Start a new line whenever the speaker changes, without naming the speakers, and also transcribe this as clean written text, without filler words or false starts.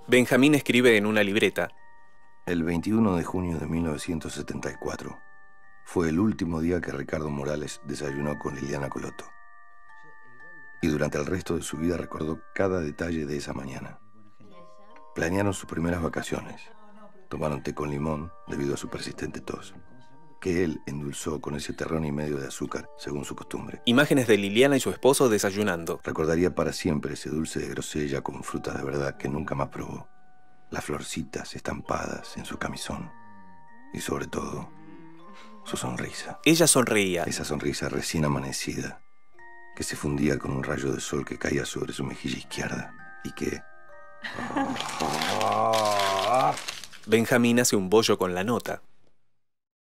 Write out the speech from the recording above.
Benjamín escribe en una libreta.
El 21 de junio de 1974 fue el último día que Ricardo Morales desayunó con Liliana Coloto. Y durante el resto de su vida recordó cada detalle de esa mañana. Planearon sus primeras vacaciones. Tomaron té con limón debido a su persistente tos, que él endulzó con ese terrón y medio de azúcar, según su costumbre.
Imágenes de Liliana y su esposo desayunando.
Recordaría para siempre ese dulce de grosella con frutas de verdad que nunca más probó. Las florcitas estampadas en su camisón. Y sobre todo, su sonrisa.
Ella sonreía.
Esa sonrisa recién amanecida, que se fundía con un rayo de sol que caía sobre su mejilla izquierda. Y que...
Benjamín hace un bollo con la nota.